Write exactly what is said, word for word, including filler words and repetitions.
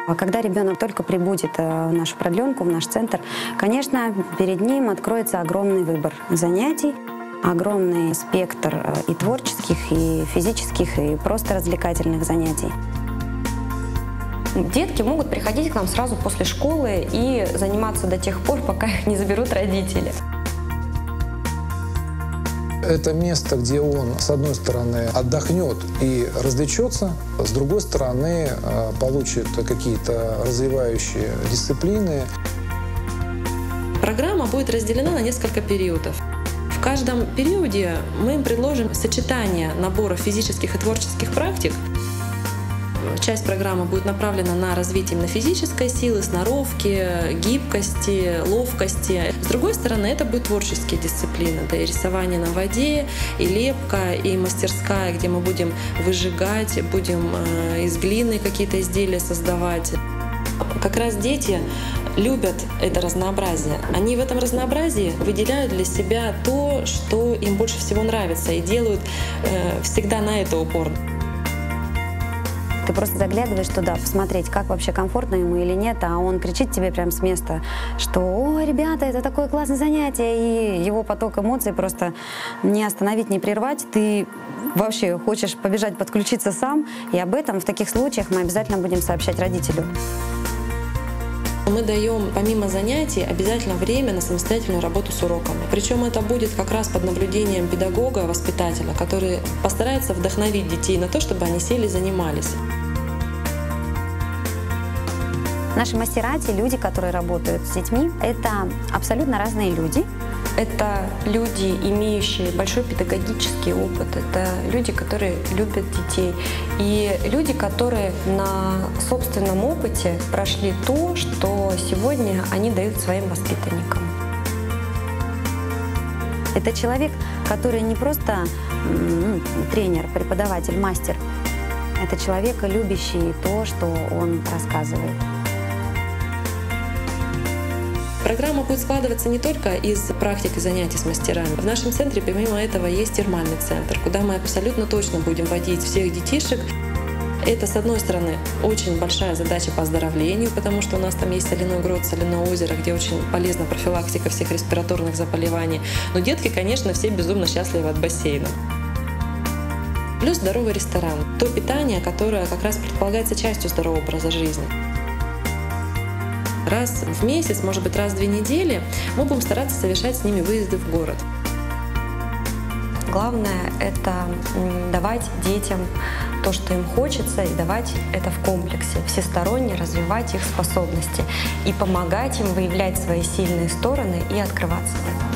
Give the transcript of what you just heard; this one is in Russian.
Когда ребенок только прибудет в нашу продленку, в наш центр, конечно, перед ним откроется огромный выбор занятий, огромный спектр и творческих, и физических, и просто развлекательных занятий. Детки могут приходить к нам сразу после школы и заниматься до тех пор, пока их не заберут родители. Это место, где он, с одной стороны, отдохнет и развлечется, с другой стороны, получит какие-то развивающие дисциплины. Программа будет разделена на несколько периодов. В каждом периоде мы им предложим сочетание набора физических и творческих практик. Часть программы будет направлена на развитие именно физической силы, сноровки, гибкости, ловкости. С другой стороны, это будут творческие дисциплины. Это и рисование на воде, и лепка, и мастерская, где мы будем выжигать, будем из глины какие-то изделия создавать. Как раз дети любят это разнообразие. Они в этом разнообразии выделяют для себя то, что им больше всего нравится, и делают всегда на это упор. Ты просто заглядываешь туда, посмотреть, как вообще комфортно ему или нет, а он кричит тебе прямо с места, что «О, ребята, это такое классное занятие», и его поток эмоций просто не остановить, не прервать. Ты вообще хочешь побежать, подключиться сам, и об этом в таких случаях мы обязательно будем сообщать родителю. Мы даем помимо занятий обязательно время на самостоятельную работу с уроками. Причем это будет как раз под наблюдением педагога, воспитателя, который постарается вдохновить детей на то, чтобы они сели и занимались. Наши мастера, те люди, которые работают с детьми, это абсолютно разные люди. Это люди, имеющие большой педагогический опыт, это люди, которые любят детей, и люди, которые на собственном опыте прошли то, что сегодня они дают своим воспитанникам. Это человек, который не просто ну, тренер, преподаватель, мастер, это человек, любящий то, что он рассказывает. Программа будет складываться не только из практик и занятий с мастерами. В нашем центре, помимо этого, есть термальный центр, куда мы абсолютно точно будем водить всех детишек. Это, с одной стороны, очень большая задача по оздоровлению, потому что у нас там есть соляной грот, соляное озеро, где очень полезна профилактика всех респираторных заболеваний. Но детки, конечно, все безумно счастливы от бассейна. Плюс здоровый ресторан. То питание, которое как раз предполагается частью здорового образа жизни. Раз в месяц, может быть, раз в две недели мы будем стараться совершать с ними выезды в город. Главное — это давать детям то, что им хочется, и давать это в комплексе, всесторонне развивать их способности и помогать им выявлять свои сильные стороны и открываться.